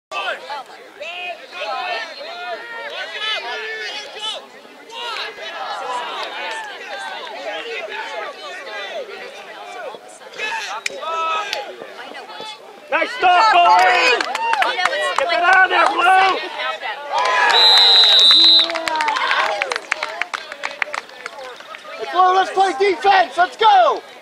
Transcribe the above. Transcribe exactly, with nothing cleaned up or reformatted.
Nice stop, Corey! Get that out there, Blue! Hey, Blue, let's play defense! Let's go!